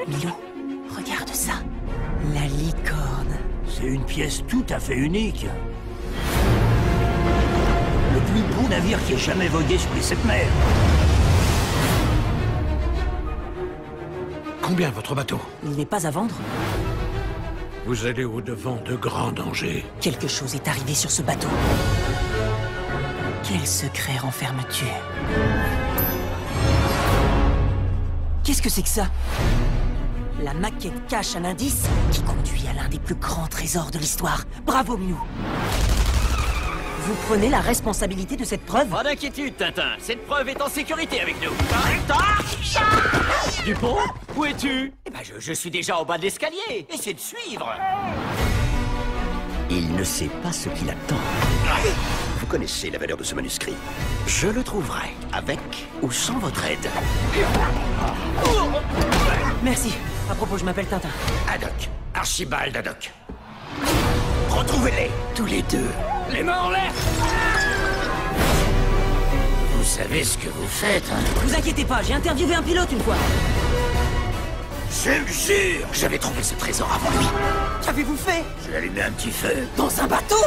Milou, regarde ça. La licorne. C'est une pièce tout à fait unique. Le plus beau navire qui ait jamais vogué sur les 7 mers. Combien votre bateau? Il n'est pas à vendre? Vous allez au-devant de grands dangers. Quelque chose est arrivé sur ce bateau. Quel secret renfermes-tu? Qu'est-ce que c'est que ça? La maquette cache un indice qui conduit à l'un des plus grands trésors de l'histoire. Bravo, Milou! Vous prenez la responsabilité de cette preuve? Pas d'inquiétude, Tintin. Cette preuve est en sécurité avec nous. Dupont, où es-tu? Eh ben, je suis déjà au bas de l'escalier. Essaie de suivre. Il ne sait pas ce qu'il attend. Vous connaissez la valeur de ce manuscrit. Je le trouverai, avec ou sans votre aide. Merci. À propos, je m'appelle Tintin. Haddock, Archibald Haddock. Retrouvez-les, tous les deux. Les mains en l'air. Vous savez ce que vous faites, hein? Vous inquiétez pas, j'ai interviewé un pilote une fois. Je le jure, j'avais trouvé ce trésor avant lui. Qu'avez-vous fait? J'ai allumé un petit feu. Dans un bateau?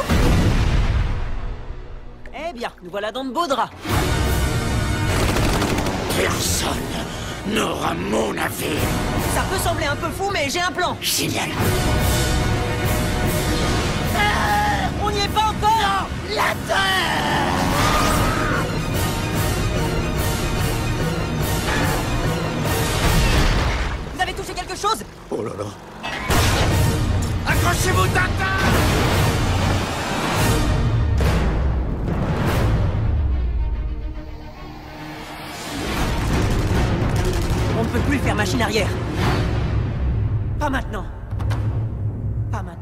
Eh bien, nous voilà dans de beaux draps. Personne n'aura mon navire. Ça peut sembler un peu fou, mais j'ai un plan. Génial. On n'y est pas encore. La terre! Vous avez touché quelque chose? Oh là là. Accrochez-vous, Tintin! On ne peut plus faire machine arrière. Pas maintenant. Pas maintenant.